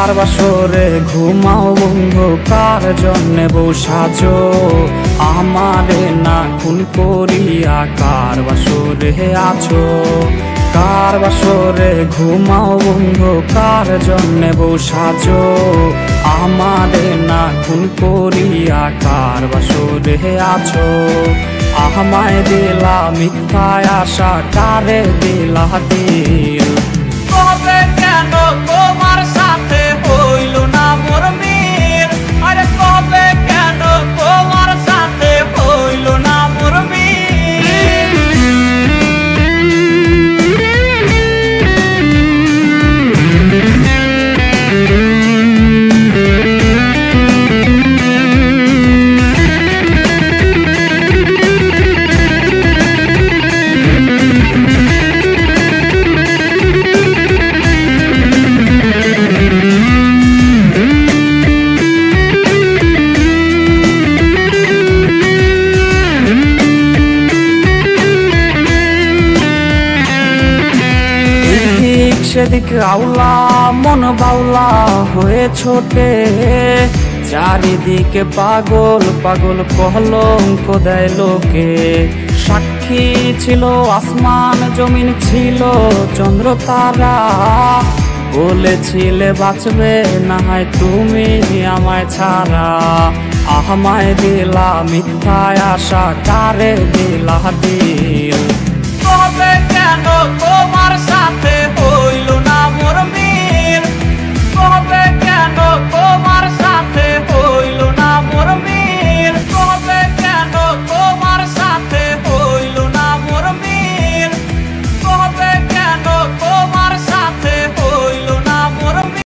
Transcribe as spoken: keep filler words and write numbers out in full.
বাসরে ঘুমাও বন্ধু, কার জন্যে বউ সাজো আমারে না খুন করিয়া? কার বাসরে আছো? কার বাসরে ঘুমাও বন্ধু, কার জন্যে বউ সাজো আমারে না খুন করিয়া? কার বাসরে আছো? আমায় দিলা মিথ্যায় আশা, কারে দিলা দিল? কবে কেন তোমার সাথে হইল না মোর মিল? আরে কবে কেন তোমার সাথে হইল না মোর সেদিক আউলা মন বাউলা হয়ে ছোটে, চারিদিকে পাগল পাগল কলঙ্ক দেয় লোকে। সাক্ষী ছিল আসমান জমিন, ছিল চন্দ্র তারা, বলেছিলে বাঁচবে না হয় তুমি আমায় ছাড়া। আমায় দিলা মিথ্যায় আশা, কারে দিলা দিল? কবে কেন তোমার সাথে